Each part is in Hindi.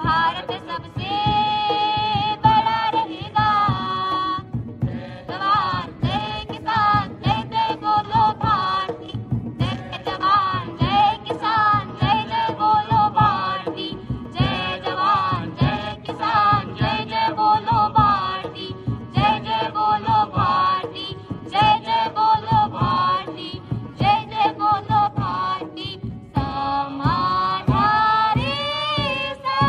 भारत सबसे बड़ा रहेगा। जवान जय किसान जय जय बोलो भारती, जय जवान जय किसान जय जय बोलो भारती, जय जवान जय किसान जय जय बोलो भारती, जय जय बोलो भारती, जय जय बोलो भारती, जय जय बोलो भारती। समाधारी सा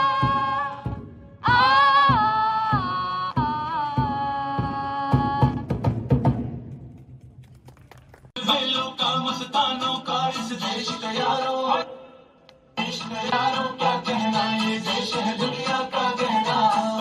वेलों का मस्तानों का इस देश का यारो, देश का यारो क्या कहना, ये देश है दुनिया का कहना।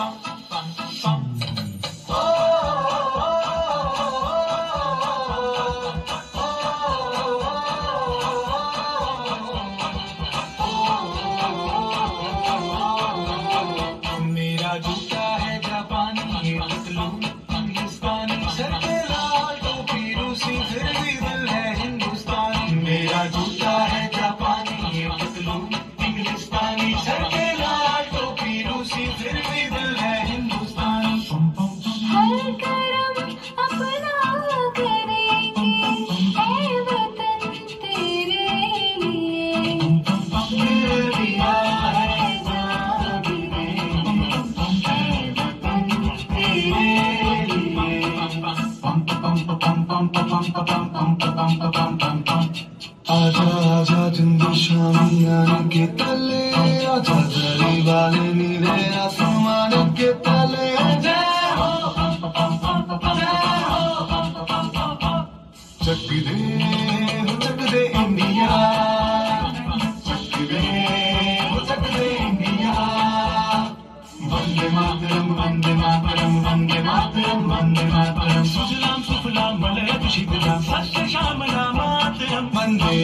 मेरा जूता है जापानी, ये पतलून हिंदुस्तानी, सर पे लाल टोपी रूसी, फिर भी दिल है हिंदुस्तानी। मेरा जूता है जापानी, ये पतलून हिंदुस्तानी, सर पे लाल टोपी रूसी, फिर भी दिल है हिंदुस्तानी। हर करम अपना करेंगे, ऐ वतन तेरे लिए। दिल दिया है जान भी देंगे, ऐ वतन तेरे लिए। आजा आजा चंदू शामियाने के तले, आजा जरी वाले नीले आसमान के तले। जय हो चक दे इंडिया, चक दे इंडिया। वंदे मातरम वंदे मातरम वंदे मातरम वंदे मातरम, सुजलाम सुफलाम मलयज शीतलाम सस्य श्यामलाम मातरम। वंदे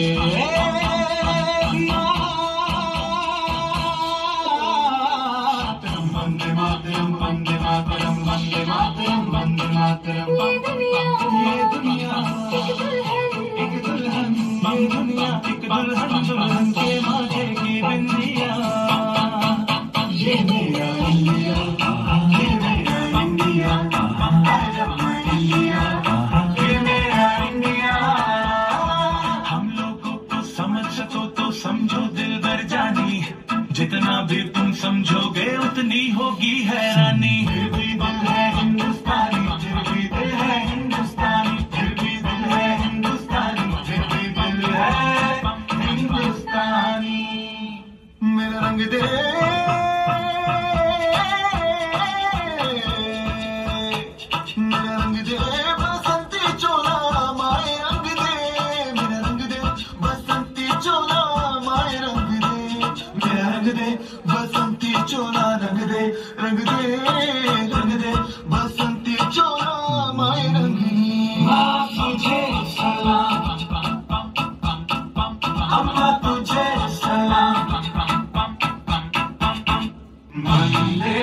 मातरम वंदे मातरम वंदे मातरम वंदे मातरम वंदे मातरम। ये दुनिया एक दुल्हन, ये दुनिया एक दुल्हन, दुल्हन के माथे की बिंदिया। ये मेरा इंडिया, ये मेरा India, I love my India, ये मेरा इंडिया। हम लोगों को समझ सको तो समझो दिल भर जानी, जितना भी तुम समझोगे उतनी होगी हैरानी। फिर भी दिल है हिंदुस्तानी, फिर भी दिल है हिंदुस्तानी, फिर भी दिल है हिंदुस्तानी, फिर भी दिल है हिंदुस्तानी। मेरा रंग दे, मेरा रंग दे बसंती चोला माए रंग दे, मेरा रंग दे बसंती चोला माए रंग दे, मेरा रंग दे बसंती चोला रंग दे, रंग दे रंग दे बसंती चोला माए रंग दे। माँ तुझे सलाम, अम्मा तुझे सलाम, वंदे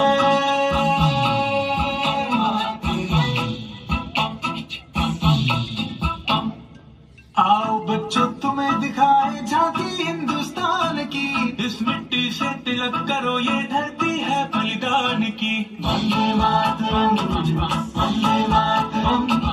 आओ बच्चों तुम्हें दिखाए झांकी हिंदुस्तान की, इस मिट्टी से तिलक करो ये धरती है बलिदान की। वंदे मातरम वंदे मातरम